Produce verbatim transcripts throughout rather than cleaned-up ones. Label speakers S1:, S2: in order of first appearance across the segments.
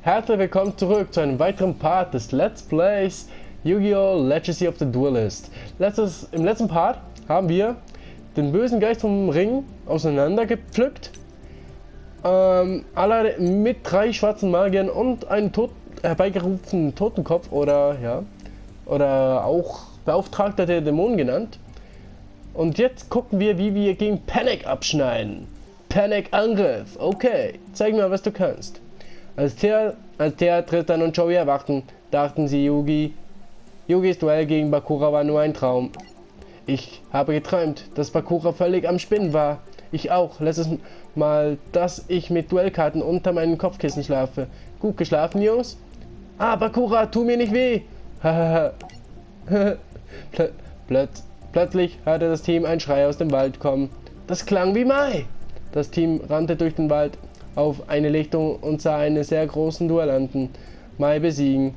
S1: Herzlich willkommen zurück zu einem weiteren Part des Let's Plays Yu-Gi-Oh! Legacy of the Duelist. Letztes, Im letzten Part haben wir den bösen Geist vom Ring auseinandergepflückt. Ähm, alle mit drei schwarzen Magiern und einen tot, herbeigerufenen Totenkopf oder ja, oder auch Beauftragter der Dämonen genannt. Und jetzt gucken wir, wie wir gegen Panic abschneiden. Panic Angriff. Okay, zeig mir, was du kannst. Als Thea, als Thea, Tristan und Joey erwachten, dachten sie, Yugi. Yugis Duell gegen Bakura war nur ein Traum. Ich habe geträumt, dass Bakura völlig am Spinnen war. Ich auch. Letztes Mal, dass ich mit Duellkarten unter meinem Kopfkissen schlafe. Gut geschlafen, Jungs? Ah, Bakura, tu mir nicht weh. Hahaha. Plö plötz plötzlich hörte das Team einen Schrei aus dem Wald kommen. Das klang wie Mai. Das Team rannte durch den Wald auf eine Lichtung und sah einen sehr großen Duellanten Mai besiegen.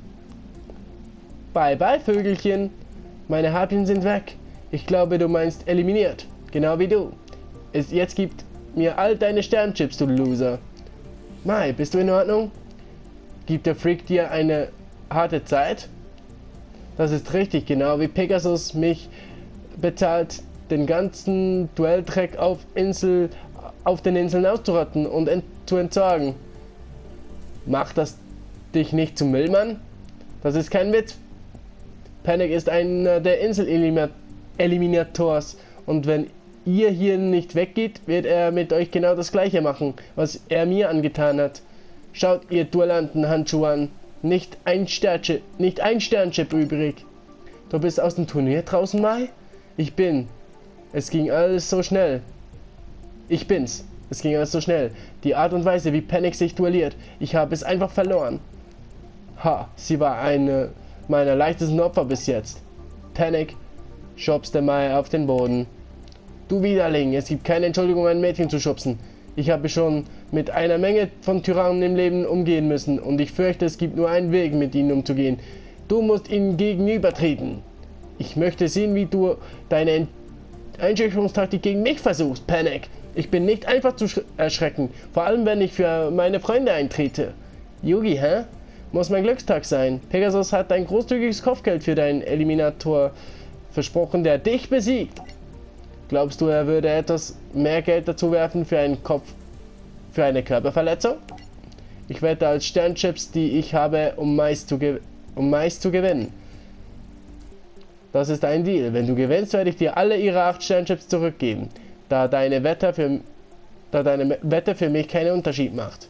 S1: Bye bye, Vögelchen. Meine Harpien sind weg. Ich glaube, du meinst eliminiert. Genau wie du. Es jetzt gibt mir all deine Sternchips, du Loser. Mai, bist du in Ordnung? Gibt der Freak dir eine harte Zeit? Das ist richtig, genau wie Pegasus mich bezahlt, den ganzen Duelldreck auf Insel, auf den Inseln auszurotten und ent zu entsorgen. Macht das dich nicht zum Müllmann? Das ist kein Witz. Panic ist einer der Insel-Eliminators und wenn ihr hier nicht weggeht, wird er mit euch genau das gleiche machen, was er mir angetan hat. Schaut ihr Duellanten-Handschuhe an. Nicht ein Sternchip, nicht ein Sternchip übrig. Du bist aus dem Turnier draußen, Mai? Ich bin. Es ging alles so schnell. Ich bin's. Es ging alles so schnell. Die Art und Weise, wie Panic sich duelliert. Ich habe es einfach verloren. Ha, sie war eine meiner leichtesten Opfer bis jetzt. Panic schubste Mai auf den Boden. Du Widerling, es gibt keine Entschuldigung, ein Mädchen zu schubsen. Ich habe schon mit einer Menge von Tyrannen im Leben umgehen müssen und ich fürchte, es gibt nur einen Weg, mit ihnen umzugehen. Du musst ihnen gegenübertreten. Ich möchte sehen, wie du deine Einschüchterungstaktik gegen mich versuchst, Panic. Ich bin nicht einfach zu erschrecken, vor allem wenn ich für meine Freunde eintrete. Yugi, hä? Muss mein Glückstag sein. Pegasus hat ein großzügiges Kopfgeld für deinen Eliminator versprochen, der dich besiegt. Glaubst du, er würde etwas mehr Geld dazu werfen für einen Kopf, für eine Körperverletzung? Ich wette als Sternchips, die ich habe, um Mais zu, um Mais zu gewinnen. Das ist ein Deal. Wenn du gewinnst, werde ich dir alle ihre acht Sternchips zurückgeben, da deine Wette für, da deine Wette für mich keinen Unterschied macht.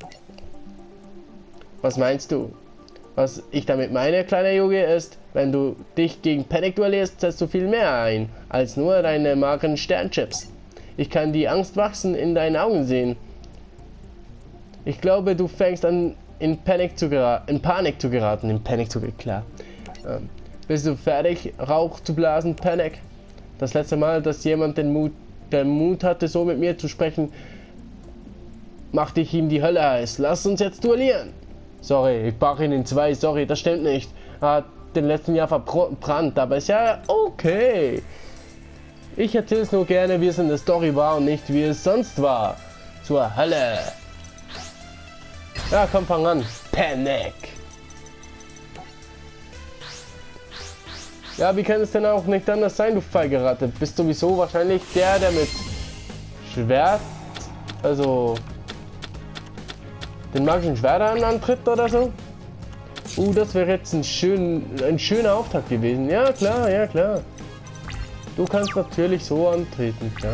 S1: Was meinst du? Was ich damit meine, kleiner Yugi, ist, wenn du dich gegen Panic duellierst, setzt du viel mehr ein, als nur deine mageren Sternchips. Ich kann die Angst wachsen in deinen Augen sehen. Ich glaube, du fängst an, in Panik zu geraten, in Panik zu geraten, in Panik zu geraten, klar. Ähm, bist du fertig, Rauch zu blasen, Panic? Das letzte Mal, dass jemand den Mut, den Mut hatte, so mit mir zu sprechen, machte ich ihm die Hölle heiß. Lass uns jetzt duellieren. Sorry, ich brach ihn in zwei. Sorry, das stimmt nicht. Er hat den letzten Jahr verbrannt, aber ist ja okay. Ich erzähle es nur gerne, wie es in der Story war und nicht, wie es sonst war. Zur Hölle. Ja, komm, fang an. Panic. Ja, wie kann es denn auch nicht anders sein, du Feigeratte? Bist sowieso wahrscheinlich der, der mit Schwert, also den magischen Schwertern antritt oder so? Uh, das wäre jetzt ein, schön, ein schöner Auftakt gewesen. Ja, klar, ja, klar. Du kannst natürlich so antreten, klar.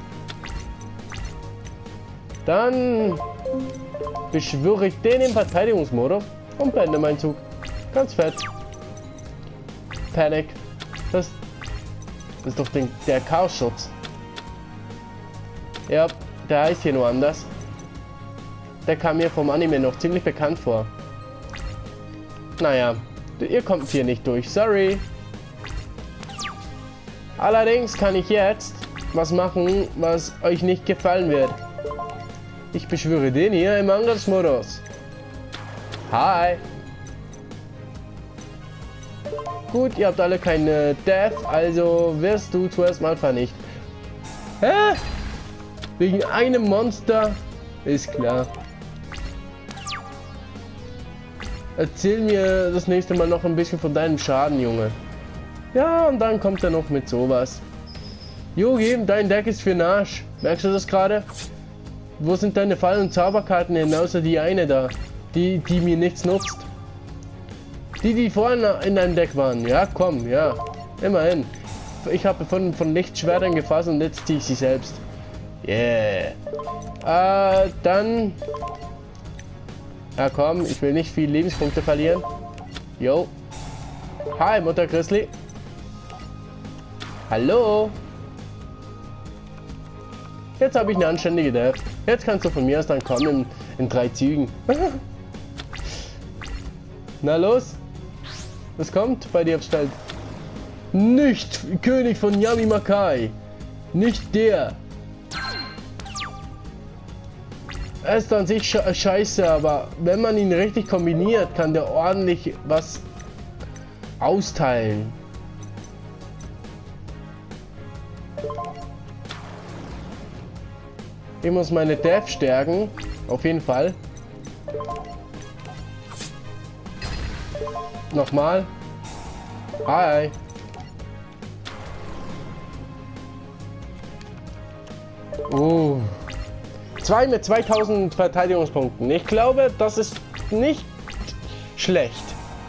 S1: Dann beschwöre ich den im Verteidigungsmodus und beende meinen Zug. Ganz fett. Panic. Das, das ist doch den, der Chaos-Schutz. Ja, der heißt hier nur anders. Der kam mir vom Anime noch ziemlich bekannt vor. Naja, ihr kommt hier nicht durch, sorry. Allerdings kann ich jetzt was machen, was euch nicht gefallen wird. Ich beschwöre den hier im Angriffsmodus. Hi. Gut, ihr habt alle keine Death, also wirst du zuerst mal vernichtet. Hä? Wegen einem Monster? Ist klar. Erzähl mir das nächste Mal noch ein bisschen von deinem Schaden, Junge. Ja, und dann kommt er noch mit sowas. Yogi, dein Deck ist für den Arsch. Merkst du das gerade? Wo sind deine Fall- und Zauberkarten hin, außer die eine da, die, die mir nichts nutzt? Die, die vorhin in deinem Deck waren. Ja, komm, ja. Immerhin. Ich habe von, von Lichtschwertern gefasst und jetzt ziehe ich sie selbst. Yeah. Äh, dann... Ja, komm, ich will nicht viel Lebenspunkte verlieren. Yo. Hi, Mutter Grizzly. Hallo. Jetzt habe ich eine anständige Death. Jetzt kannst du von mir aus dann kommen in, in drei Zügen. Na los. Was kommt bei dir aufs Feld? Nicht König von Yamimakai. Nicht der. Er ist an sich sche scheiße, aber wenn man ihn richtig kombiniert, kann der ordentlich was austeilen. Ich muss meine Death stärken. Auf jeden Fall. Nochmal. Hi. Oh. Zwei mit zweitausend Verteidigungspunkten. Ich glaube, das ist nicht schlecht.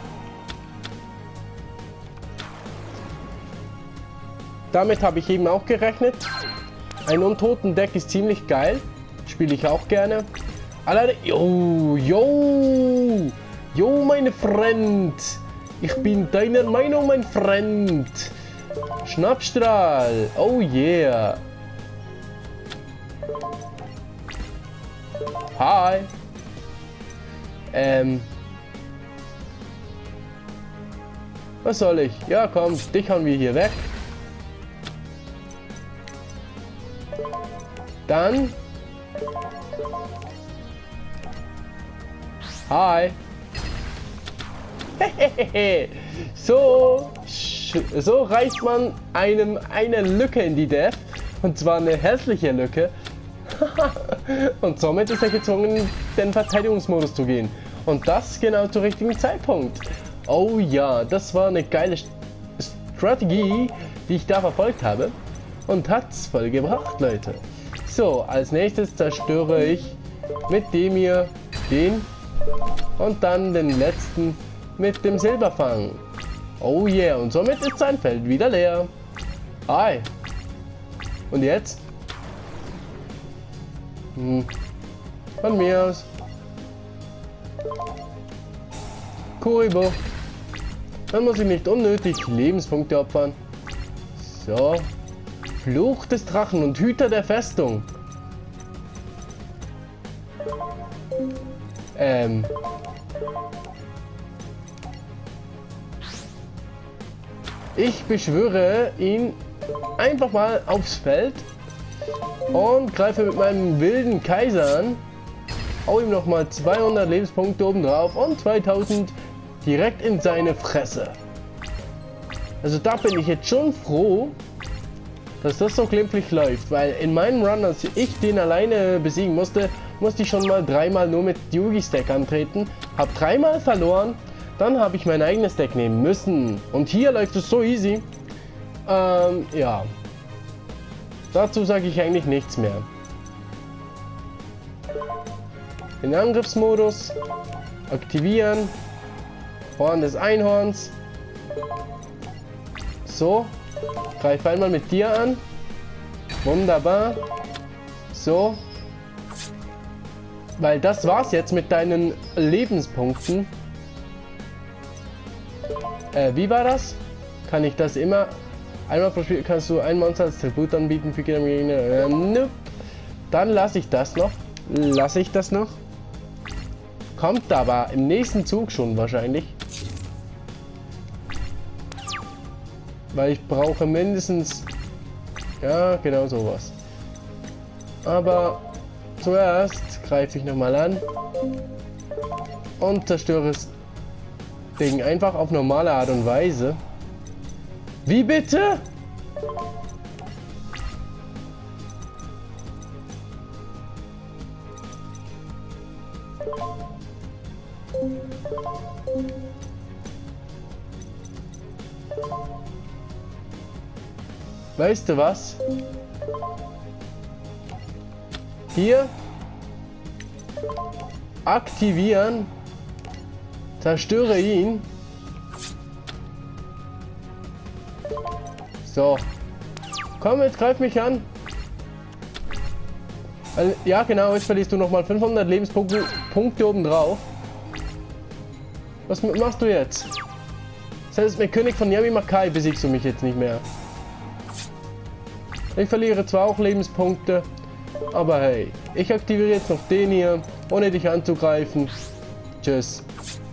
S1: Damit habe ich eben auch gerechnet. Ein Untoten-Deck ist ziemlich geil. Spiele ich auch gerne. Allerdings... Jo, jo. Jo, meine Freund. Ich bin deiner Meinung, mein Freund. Schnappstrahl. Oh yeah. Hi. Ähm. Was soll ich? Ja, komm, dich hauen wir hier weg. Dann. Hi. so, so reißt man einem eine Lücke in die Death. Und zwar eine hässliche Lücke. Und somit ist er gezwungen, den Verteidigungsmodus zu gehen. Und das genau zum richtigen Zeitpunkt. Oh ja, das war eine geile Strategie, die ich da verfolgt habe. Und hat's voll gebracht, Leute. So, als nächstes zerstöre ich mit dem hier den. Und dann den letzten mit dem Silberfang. Oh yeah, und somit ist sein Feld wieder leer. Hi. Und jetzt? Hm. Von mir aus. Kuribo. Dann muss ich nicht unnötig Lebenspunkte opfern. So. Fluch des Drachen und Hüter der Festung. Ähm. Ich beschwöre ihn einfach mal aufs Feld und greife mit meinem wilden Kaiser an. Hau ihm nochmal zweihundert Lebenspunkte oben drauf und zweitausend direkt in seine Fresse. Also da bin ich jetzt schon froh, dass das so glimpflich läuft, weil in meinem Run, als ich den alleine besiegen musste, musste ich schon mal dreimal nur mit Yugis Deck antreten, habe dreimal verloren, dann habe ich mein eigenes Deck nehmen müssen und hier läuft es so easy. Ähm, ja. Dazu sage ich eigentlich nichts mehr. Den Angriffsmodus aktivieren. Horn des Einhorns. So. Greif einmal mit dir an. Wunderbar. So. Weil das war's jetzt mit deinen Lebenspunkten. Äh, wie war das? Kann ich das immer... Einmal pro Spiel kannst du ein Monster als Tribut anbieten für Gegner. Äh, nope. Dann lasse ich das noch. Lasse ich das noch. Kommt aber im nächsten Zug schon wahrscheinlich. Weil ich brauche mindestens... Ja, genau sowas. Aber zuerst greife ich nochmal an. Und zerstöre das Ding einfach auf normale Art und Weise. Wie bitte? Weißt du was? Hier aktivieren, zerstöre ihn. So, komm, jetzt greif mich an. Also, ja genau, jetzt verlierst du nochmal fünfhundert Lebenspunkte Punkte oben drauf. Was machst du jetzt? Selbst mit König von Yami-Makai besiegst du mich jetzt nicht mehr. Ich verliere zwar auch Lebenspunkte, aber hey, ich aktiviere jetzt noch den hier, ohne dich anzugreifen. Tschüss.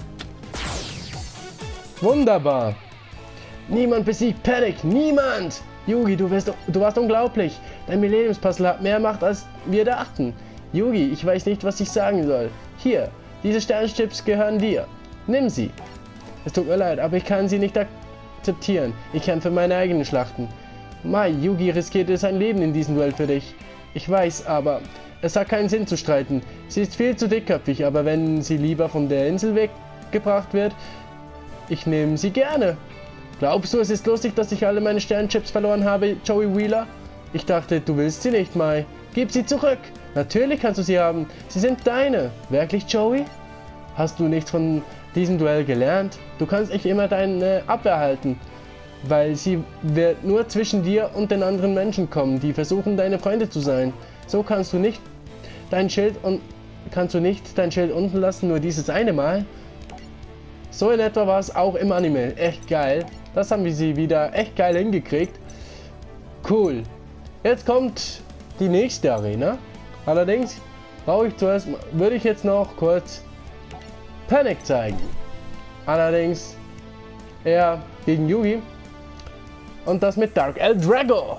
S1: Wunderbar. Niemand besiegt Panic, niemand! Yugi, du, wirst, du warst unglaublich. Dein Millenniums-Puzzle hat mehr Macht, als wir dachten. Yugi, ich weiß nicht, was ich sagen soll. Hier, diese Sternchips gehören dir. Nimm sie. Es tut mir leid, aber ich kann sie nicht akzeptieren. Ich kämpfe meine eigenen Schlachten. Mai, Yugi riskierte sein Leben in diesem Duell für dich. Ich weiß, aber es hat keinen Sinn zu streiten. Sie ist viel zu dickköpfig, aber wenn sie lieber von der Insel weggebracht wird, ich nehme sie gerne. Glaubst du, es ist lustig, dass ich alle meine Sternchips verloren habe, Joey Wheeler? Ich dachte, du willst sie nicht, Mai. Gib sie zurück. Natürlich kannst du sie haben. Sie sind deine. Wirklich, Joey? Hast du nichts von diesem Duell gelernt? Du kannst nicht immer deine Abwehr halten, weil sie wird nur zwischen dir und den anderen Menschen kommen, die versuchen, deine Freunde zu sein. So kannst du nicht dein Schild und kannst du nicht dein Schild unten lassen, nur dieses eine Mal. So in etwa war es auch im Anime. Echt geil. Das haben wir sie wieder echt geil hingekriegt. Cool. Jetzt kommt die nächste Arena. Allerdings brauche ich zuerst, würde ich jetzt noch kurz Panic zeigen. Allerdings eher gegen Yugi. Und das mit Dark El Drago.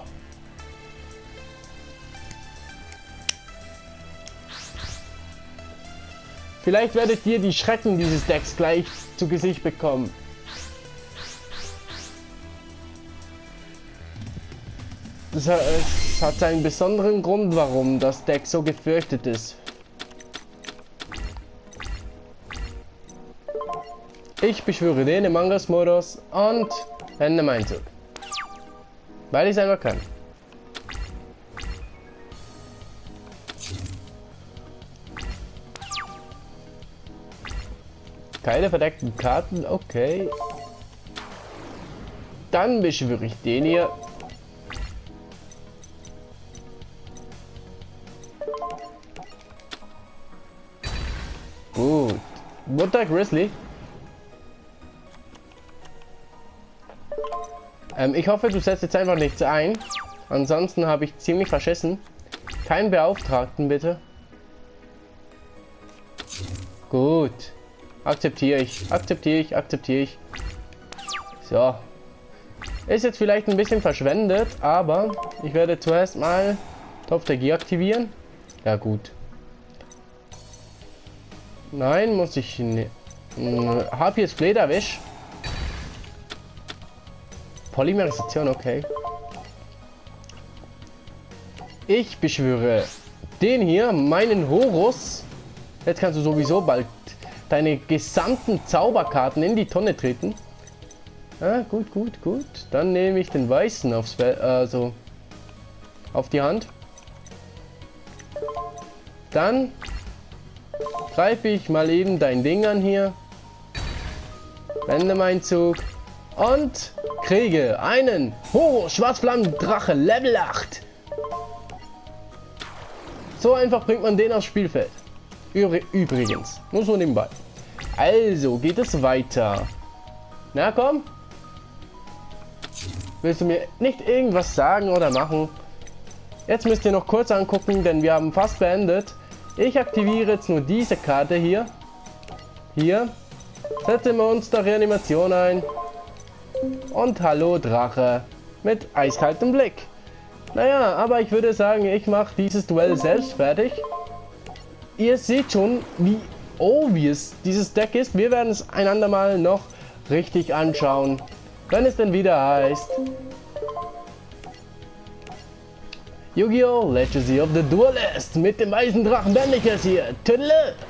S1: Vielleicht werdet ihr die Schrecken dieses Decks gleich zu Gesicht bekommen. Das hat, es hat einen besonderen Grund, warum das Deck so gefürchtet ist. Ich beschwöre den im Angriffsmodus und ende meinen Zug. Weil ich es einfach kann. Keine verdeckten Karten, okay. Dann beschwöre ich den hier. Gut. Butter Grizzly. Ähm, ich hoffe, du setzt jetzt einfach nichts ein. Ansonsten habe ich ziemlich verschissen. Keinen Beauftragten, bitte. Gut. Akzeptiere ich. Akzeptiere ich. Akzeptiere ich. So. Ist jetzt vielleicht ein bisschen verschwendet, aber ich werde zuerst mal Topf der Gier aktivieren. Ja, gut. Nein, muss ich nicht. Hab jetzt Flederwisch. Polymerisation, okay. Ich beschwöre den hier, meinen Horus. Jetzt kannst du sowieso bald deine gesamten Zauberkarten in die Tonne treten. Ah, gut, gut, gut. Dann nehme ich den weißen aufs Be also auf die Hand. Dann greife ich mal eben dein Ding an hier. Wende meinen Zug. Und kriege einen Horus Schwarzflammendrache Level acht. So einfach bringt man den aufs Spielfeld. Übr übrigens, nur so nebenbei. Also geht es weiter. Na komm. Willst du mir nicht irgendwas sagen oder machen? Jetzt müsst ihr noch kurz angucken, denn wir haben fast beendet. Ich aktiviere jetzt nur diese Karte hier. Hier. Setze Monster-Reanimation ein. Und hallo Drache. Mit eiskaltem Blick. Naja, aber ich würde sagen, ich mache dieses Duell selbst fertig. Ihr seht schon, wie obvious dieses Deck ist. Wir werden es einander mal noch richtig anschauen. Wenn es denn wieder heißt Yu-Gi-Oh! Legacy of the Duelist mit dem Eisendrachen Bändiges hier. Tüdele!